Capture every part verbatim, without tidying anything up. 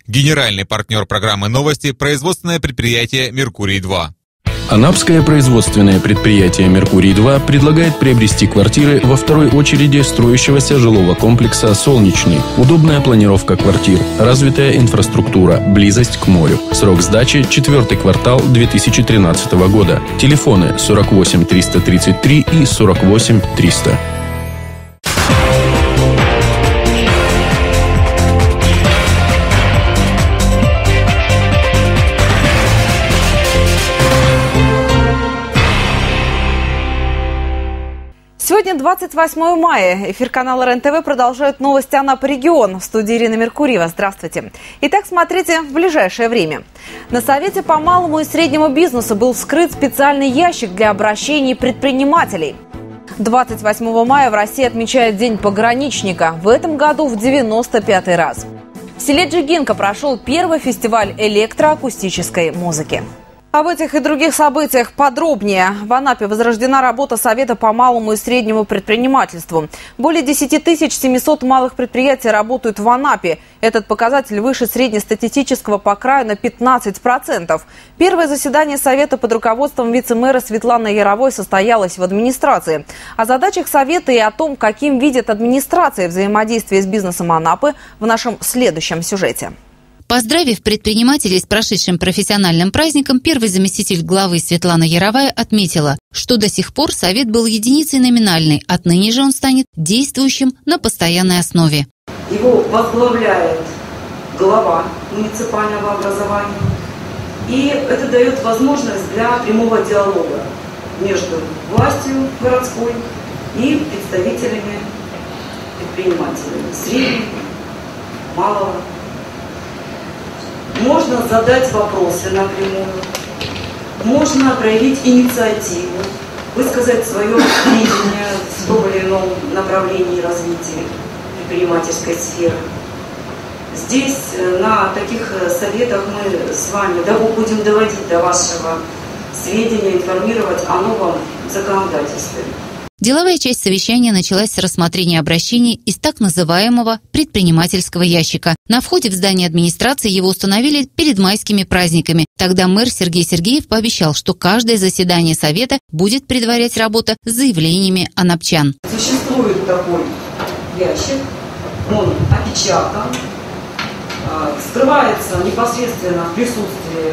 Генеральный партнер программы «Новости» – производственное предприятие «Меркурий-два». Анапское производственное предприятие «Меркурий-два» предлагает приобрести квартиры во второй очереди строящегося жилого комплекса «Солнечный». Удобная планировка квартир, развитая инфраструктура, близость к морю. Срок сдачи – четвертый квартал две тысячи тринадцатого года. Телефоны сорок восемь триста тридцать три и сорок восемь триста. Сегодня двадцать восьмое мая. Эфир канала РЕН-ТВ продолжает новости Анапы регион. В студии Ирина Меркурьева. Здравствуйте. Итак, смотрите в ближайшее время. На Совете по малому и среднему бизнесу был вскрыт специальный ящик для обращений предпринимателей. двадцать восьмого мая в России отмечает День пограничника. В этом году в девяносто пятый раз. В селе Джигинка прошел первый фестиваль электроакустической музыки. Об этих и других событиях подробнее. В Анапе возрождена работа Совета по малому и среднему предпринимательству. Более десять тысяч семьсот малых предприятий работают в Анапе. Этот показатель выше среднестатистического по краю на пятнадцать процентов. Первое заседание Совета под руководством вице-мэра Светланы Яровой состоялось в администрации. О задачах Совета и о том, каким видит администрация взаимодействие с бизнесом Анапы, в нашем следующем сюжете. Поздравив предпринимателей с прошедшим профессиональным праздником, первый заместитель главы Светлана Яровая отметила, что до сих пор Совет был единицей номинальной, отныне же он станет действующим на постоянной основе. Его возглавляет глава муниципального образования, и это дает возможность для прямого диалога между властью городской и представителями предпринимателей среднего, малого. Можно задать вопросы напрямую, можно проявить инициативу, высказать свое видение в том или ином направлении развития предпринимательской сферы. Здесь на таких советах мы с вами будем доводить до вашего сведения, информировать о новом законодательстве. Деловая часть совещания началась с рассмотрения обращений из так называемого предпринимательского ящика. На входе в здание администрации его установили перед майскими праздниками. Тогда мэр Сергей Сергеев пообещал, что каждое заседание Совета будет предварять работа с заявлениями анапчан. Существует такой ящик, он опечатан, скрывается непосредственно в присутствии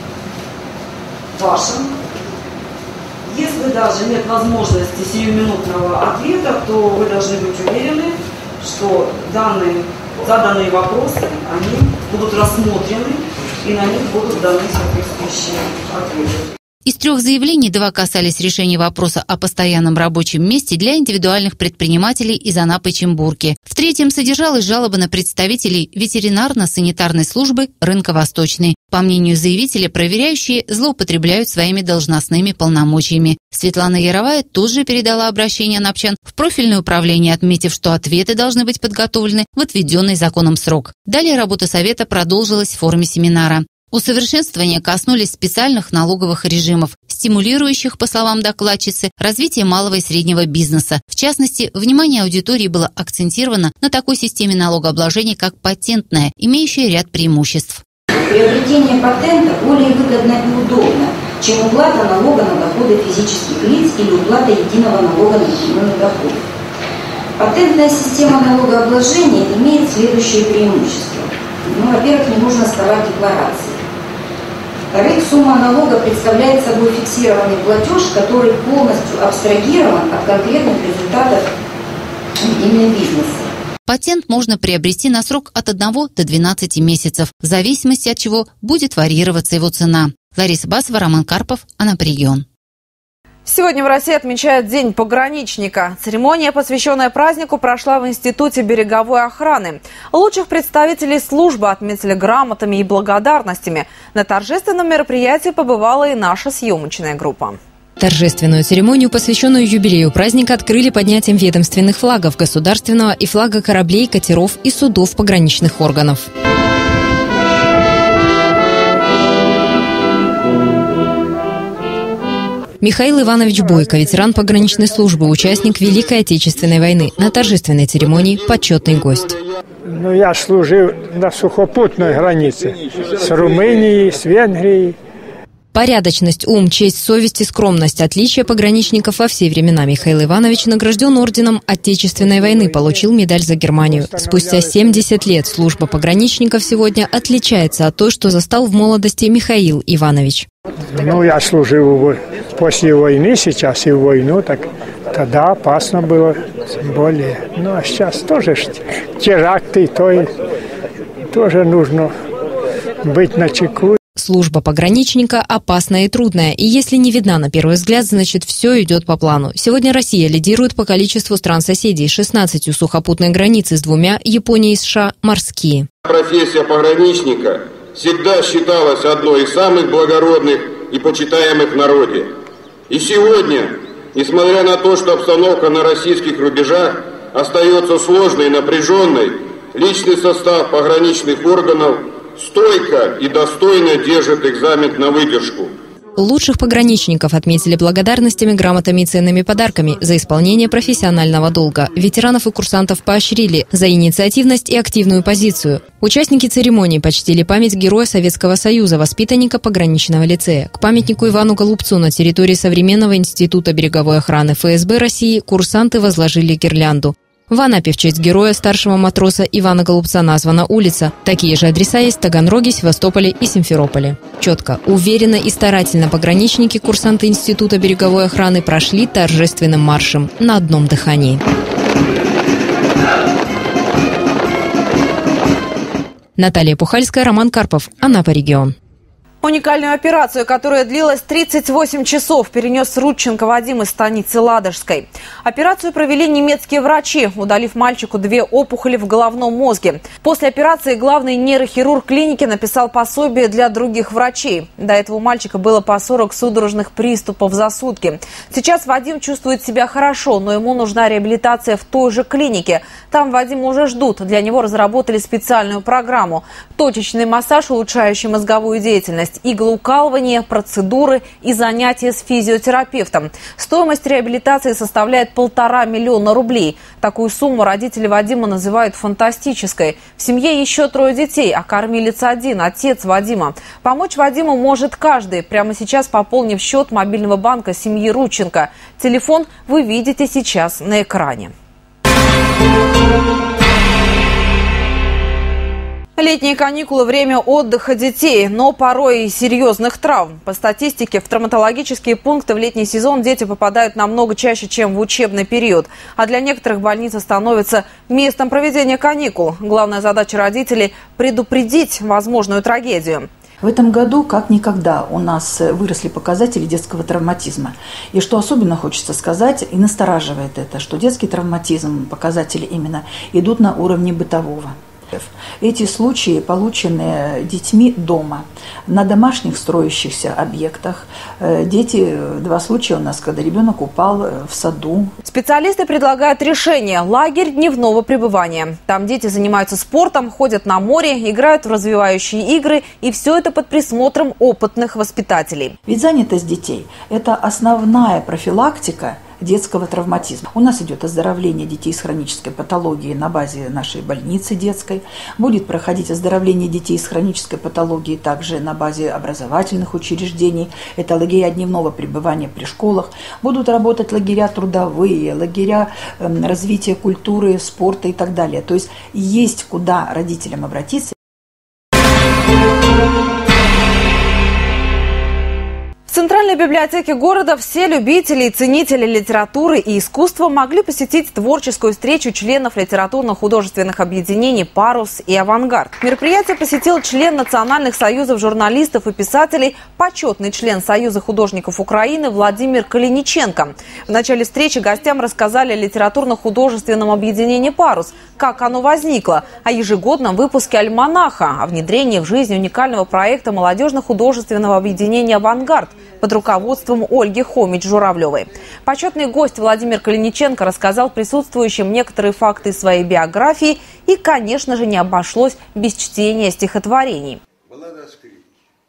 вашем. Если даже нет возможности сиюминутного ответа, то вы должны быть уверены, что данные, заданные вопросы, они будут рассмотрены и на них будут даны соответствующие ответы. Из трех заявлений два касались решения вопроса о постоянном рабочем месте для индивидуальных предпринимателей из Анапы и Чимбурки. В третьем содержалась жалоба на представителей ветеринарно-санитарной службы рынка Восточный. По мнению заявителя, проверяющие злоупотребляют своими должностными полномочиями. Светлана Яровая тут же передала обращение анапчан в профильное управление, отметив, что ответы должны быть подготовлены в отведенный законом срок. Далее работа Совета продолжилась в форме семинара. Усовершенствования коснулись специальных налоговых режимов, стимулирующих, по словам докладчицы, развитие малого и среднего бизнеса. В частности, внимание аудитории было акцентировано на такой системе налогообложения, как патентная, имеющая ряд преимуществ. Приобретение патента более выгодно и удобно, чем уплата налога на доходы физических лиц или уплата единого налога на прямые доходы. Патентная система налогообложения имеет следующее преимущество. Ну, во-первых, не нужно сдавать декларации. Во-вторых, сумма налога представляет собой фиксированный платеж, который полностью абстрагирован от конкретных результатов ведения бизнеса. Патент можно приобрести на срок от одного до двенадцати месяцев, в зависимости от чего будет варьироваться его цена. Лариса Басова, Роман Карпов, Анапа регион. Сегодня в России отмечают День пограничника. Церемония, посвященная празднику, прошла в Институте береговой охраны. Лучших представителей службы отметили грамотами и благодарностями. На торжественном мероприятии побывала и наша съемочная группа. Торжественную церемонию, посвященную юбилею праздника, открыли поднятием ведомственных флагов государственного и флага кораблей, катеров и судов пограничных органов. Михаил Иванович Бойко, ветеран пограничной службы, участник Великой Отечественной войны. На торжественной церемонии почетный гость. Ну, я служил на сухопутной границе с Румынией, с Венгрией. Порядочность, ум, честь, совесть и скромность – отличия пограничников во все времена. Михаил Иванович награжден орденом Отечественной войны, получил медаль за Германию. Спустя семьдесят лет служба пограничников сегодня отличается от той, что застал в молодости Михаил Иванович. Ну, я служил после войны, сейчас и в войну, так тогда опасно было, тем более. Ну, а сейчас тоже теракты, то и тоже нужно быть начеку. Служба пограничника опасная и трудная, и если не видна на первый взгляд, значит все идет по плану. Сегодня Россия лидирует по количеству стран-соседей, шестнадцатью сухопутной границы с двумя, Япония и США, морские. Профессия пограничника всегда считалась одной из самых благородных и почитаемых в народе. И сегодня, несмотря на то, что обстановка на российских рубежах остается сложной и напряженной, личный состав пограничных органов стойко и достойно держит экзамен на выдержку. Лучших пограничников отметили благодарностями, грамотами и ценными подарками за исполнение профессионального долга. Ветеранов и курсантов поощрили за инициативность и активную позицию. Участники церемонии почтили память Героя Советского Союза, воспитанника пограничного лицея. К памятнику Ивану Голубцу на территории современного института береговой охраны эф эс бэ России курсанты возложили гирлянду. В Анапе в честь героя старшего матроса Ивана Голубца названа улица. Такие же адреса есть в Таганроге, Севастополе и Симферополе. Четко, уверенно и старательно пограничники, курсанты Института береговой охраны прошли торжественным маршем на одном дыхании. Наталья Пухальская, Роман Карпов, Анапа, регион. Уникальную операцию, которая длилась тридцать восемь часов, перенес Рудченко Вадим из станицы Ладожской. Операцию провели немецкие врачи, удалив мальчику две опухоли в головном мозге. После операции главный нейрохирург клиники написал пособие для других врачей. До этого у мальчика было по сорок судорожных приступов за сутки. Сейчас Вадим чувствует себя хорошо, но ему нужна реабилитация в той же клинике. Там Вадима уже ждут. Для него разработали специальную программу. Точечный массаж, улучшающий мозговую деятельность, иглоукалывание, процедуры и занятия с физиотерапевтом. Стоимость реабилитации составляет полтора миллиона рублей. Такую сумму родители Вадима называют фантастической. В семье еще трое детей, а кормилец один – отец Вадима. Помочь Вадиму может каждый, прямо сейчас пополнив счет мобильного банка семьи Рудченко. Телефон вы видите сейчас на экране. Летние каникулы – время отдыха детей, но порой и серьезных травм. По статистике, в травматологические пункты в летний сезон дети попадают намного чаще, чем в учебный период. А для некоторых больница становится местом проведения каникул. Главная задача родителей – предупредить возможную трагедию. В этом году, как никогда, у нас выросли показатели детского травматизма. И что особенно хочется сказать, и настораживает это, что детский травматизм, показатели именно, идут на уровне бытового. Эти случаи получены детьми дома, на домашних строящихся объектах. Дети, два случая у нас, когда ребенок упал в саду. Специалисты предлагают решение – лагерь дневного пребывания. Там дети занимаются спортом, ходят на море, играют в развивающие игры, и все это под присмотром опытных воспитателей. Ведь занятость детей – это основная профилактика детского травматизма. У нас идет оздоровление детей с хронической патологией на базе нашей больницы детской. Будет проходить оздоровление детей с хронической патологией также на базе образовательных учреждений. Это лагеря дневного пребывания при школах. Будут работать лагеря трудовые, лагеря э, развития культуры, спорта и так далее. То есть есть куда родителям обратиться. В Центральной библиотеке города все любители и ценители литературы и искусства могли посетить творческую встречу членов литературно-художественных объединений «Парус» и «Авангард». Мероприятие посетил член Национальных союзов журналистов и писателей, почетный член Союза художников Украины Владимир Калиниченко. В начале встречи гостям рассказали о литературно-художественном объединении «Парус», как оно возникло, о ежегодном выпуске альманаха, о внедрении в жизнь уникального проекта молодежно-художественного объединения «Авангард» под руководством Ольги Хомич-Журавлевой. Почетный гость Владимир Калиниченко рассказал присутствующим некоторые факты своей биографии и, конечно же, не обошлось без чтения стихотворений. Баллада о скрипке.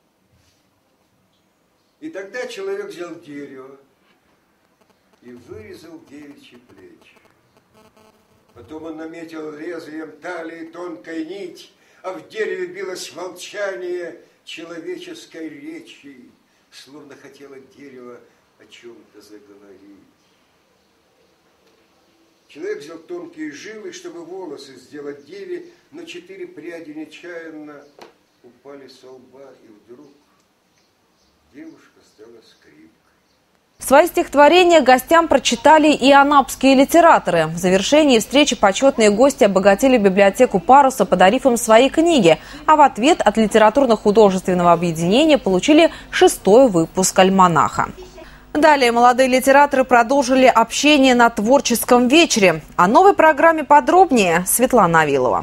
И тогда человек взял дерево и вырезал девичьи плечи. Потом он наметил лезвием талии тонкой нить, а в дереве билось молчание человеческой речи, словно хотело дерево о чем-то заговорить. Человек взял тонкие жилы, чтобы волосы сделать деве, но четыре пряди нечаянно упали со лба, и вдруг девушка стала скрипкой. Свои стихотворения гостям прочитали и анапские литераторы. В завершении встречи почетные гости обогатили библиотеку «Паруса», подарив им свои книги. А в ответ от литературно-художественного объединения получили шестой выпуск альманаха. Далее молодые литераторы продолжили общение на творческом вечере. О новой программе подробнее Светлана Авилова.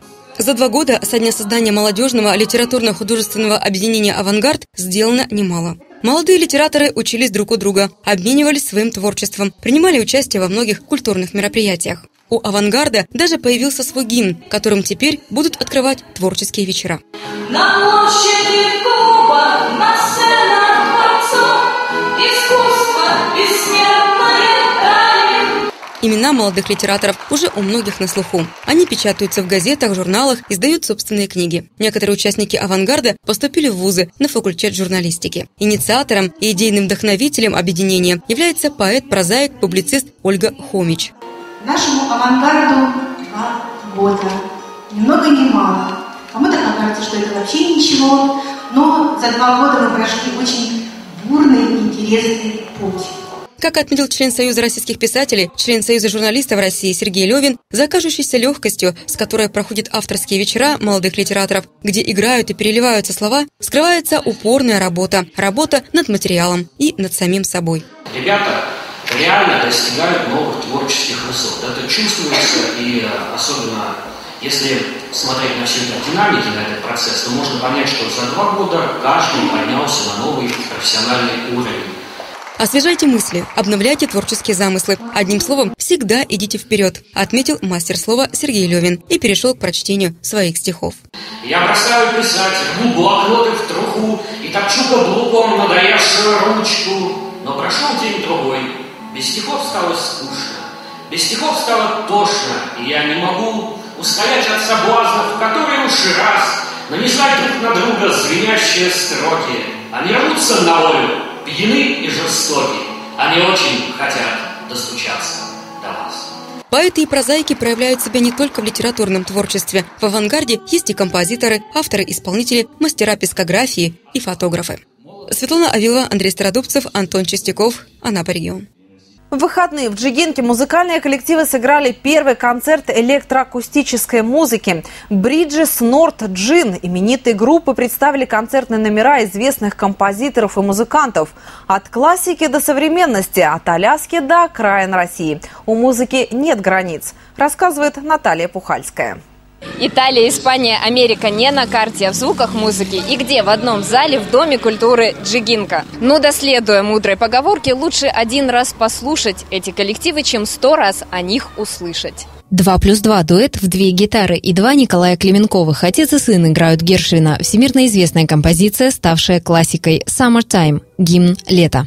За два года со дня создания молодежного литературно-художественного объединения «Авангард» сделано немало. Молодые литераторы учились друг у друга, обменивались своим творчеством, принимали участие во многих культурных мероприятиях. У «Авангарда» даже появился свой гимн, которым теперь будут открывать творческие вечера. На площади клуба, на сценах дворцов, искусство бессмертное тайны. Имена молодых литераторов уже у многих на слуху. Они печатаются в газетах, журналах, издают собственные книги. Некоторые участники «Авангарда» поступили в вузы на факультет журналистики. Инициатором и идейным вдохновителем объединения является поэт, прозаик, публицист Ольга Хомич. Нашему «Авангарду» два года. Ни много ни мало. Кому-то кажется, что это вообще ничего, но за два года мы прошли очень бурный и интересный путь. Как отметил член Союза российских писателей, член Союза журналистов России Сергей Левин, за кажущейся легкостью, с которой проходят авторские вечера молодых литераторов, где играют и переливаются слова, скрывается упорная работа, работа над материалом и над самим собой. Ребята реально достигают новых творческих высот. Это чувствуется, и особенно если смотреть на всю эту динамику, на этот процесс, то можно понять, что за два года каждый поднялся на новый профессиональный уровень. Освежайте мысли, обновляйте творческие замыслы. Одним словом, всегда идите вперед, отметил мастер слова Сергей Левин и перешел к прочтению своих стихов. Я бросаю писать, рву блокноты в труху и топчу каблуком надоевшую ручку. Но прошел день-другой, без стихов стало скучно, без стихов стало тошно, и я не могу устоять от соблазнов, которые уж раз нанизать друг на друга звенящие строки. Они рвутся на волю, пьяны и жестоки. Они очень хотят достучаться до вас. Поэты и прозаики проявляют себя не только в литературном творчестве. В «Авангарде» есть и композиторы, авторы-исполнители, мастера пескографии и фотографы. Светлана Авилова, Андрей Стародубцев, Антон Чистяков, Анапа регион. В выходные в Джигинке музыкальные коллективы сыграли первый концерт электроакустической музыки. Bridges North Gin. Именитые группы представили концертные номера известных композиторов и музыкантов. От классики до современности, от Аляски до окраин России. У музыки нет границ, рассказывает Наталья Пухальская. Италия, Испания, Америка не на карте, а в звуках музыки. И где? В одном зале в Доме культуры Джигинка. Но, доследуя мудрой поговорке, лучше один раз послушать эти коллективы, чем сто раз о них услышать. Два плюс два дуэт в две гитары и два Николая Клименковых. Отец и сын играют Гершвина. Всемирно известная композиция, ставшая классикой «Summertime» – гимн лета.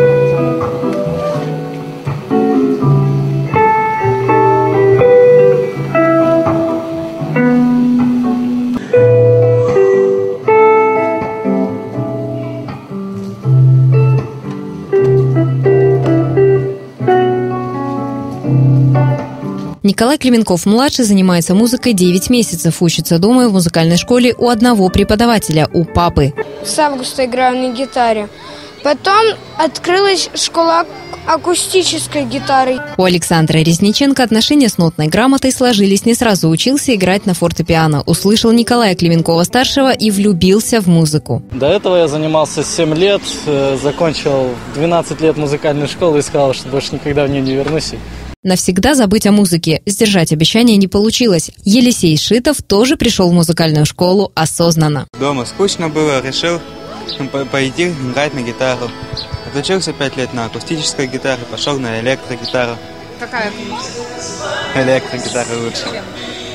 Николай Клименков-младший занимается музыкой девять месяцев, учится дома и в музыкальной школе у одного преподавателя, у папы. С августа играю на гитаре. Потом открылась школа акустической гитары. У Александра Резниченко отношения с нотной грамотой сложились не сразу. Учился играть на фортепиано. Услышал Николая Клименкова-старшего и влюбился в музыку. До этого я занимался семь лет, закончил двенадцать лет музыкальной школы и сказал, что больше никогда в нее не вернусь. Навсегда забыть о музыке. Сдержать обещание не получилось. Елисей Шитов тоже пришел в музыкальную школу осознанно. Дома скучно было, решил пойти играть на гитару. Отучился пять лет на акустической гитаре, пошел на электрогитару. Какая? Электрогитара лучше.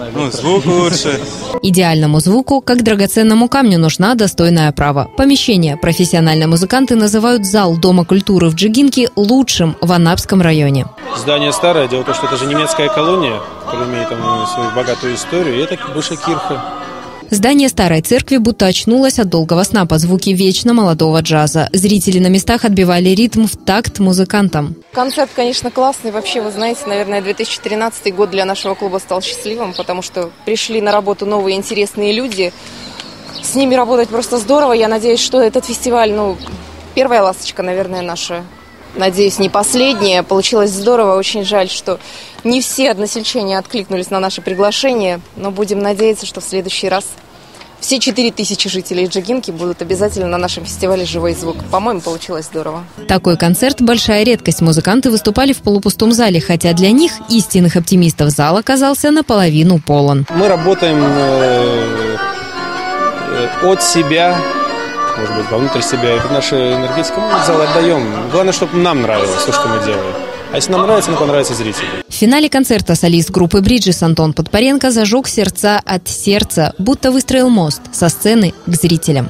Ну, звук лучше. Идеальному звуку, как драгоценному камню, нужна достойная оправа. Помещение профессиональные музыканты называют зал Дома культуры в Джигинке лучшим в Анапском районе. Здание старое. Дело в том, что это же немецкая колония, которая имеет там свою богатую историю. И это бывшая кирха. Здание старой церкви будто очнулось от долгого сна под звуки вечно молодого джаза. Зрители на местах отбивали ритм в такт музыкантам. Концерт, конечно, классный. Вообще, вы знаете, наверное, две тысячи тринадцатый год для нашего клуба стал счастливым, потому что пришли на работу новые интересные люди. С ними работать просто здорово. Я надеюсь, что этот фестиваль, ну, первая ласточка, наверное, наша. Надеюсь, не последняя. Получилось здорово. Очень жаль, что не все односельчане откликнулись на наше приглашение. Но будем надеяться, что в следующий раз все четыре тысячи жителей Джигинки будут обязательно на нашем фестивале «Живой звук». По-моему, получилось здорово. Такой концерт – большая редкость. Музыканты выступали в полупустом зале, хотя для них, истинных оптимистов, зал оказался наполовину полон. Мы работаем э, э, от себя, может быть, вовнутрь себя. Это наша энергетика. Мы в зал отдаем. Главное, чтобы нам нравилось то, что мы делаем. А если нам нравится, нам понравится зрителю. В финале концерта солист группы «Бриджис» Антон Подпаренко зажег сердца от сердца, будто выстроил мост со сцены к зрителям.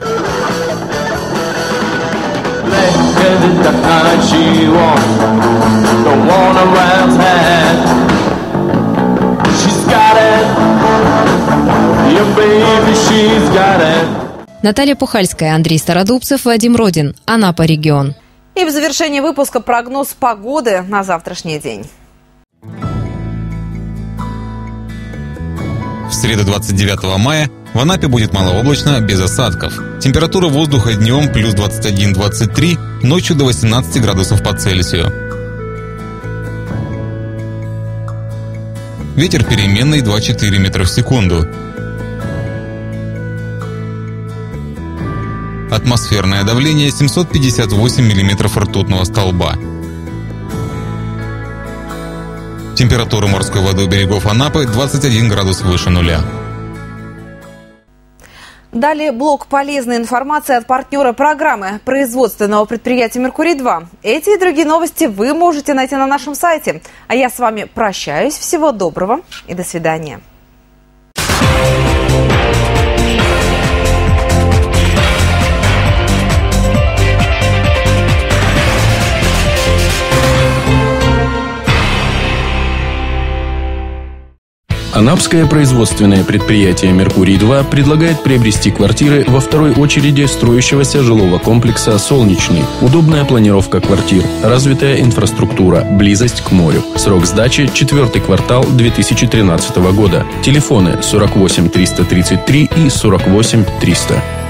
Наталья Пухальская, Андрей Стародубцев, Вадим Родин. Анапа, регион. И в завершении выпуска прогноз погоды на завтрашний день. В среду двадцать девятого мая в Анапе будет малооблачно, без осадков. Температура воздуха днем плюс двадцать один - двадцать три, ночью до восемнадцати градусов по Цельсию. Ветер переменный два - четыре метра в секунду. Атмосферное давление семьсот пятьдесят восемь миллиметров ртутного столба. Температура морской воды у берегов Анапы двадцать один градус выше нуля. Далее блок полезной информации от партнера программы производственного предприятия «Меркурий-два». Эти и другие новости вы можете найти на нашем сайте. А я с вами прощаюсь. Всего доброго и до свидания. Анапское производственное предприятие «Меркурий-два» предлагает приобрести квартиры во второй очереди строящегося жилого комплекса «Солнечный». Удобная планировка квартир, развитая инфраструктура, близость к морю. Срок сдачи – четвертый квартал две тысячи тринадцатого года. Телефоны сорок восемь триста тридцать три и сорок восемь триста.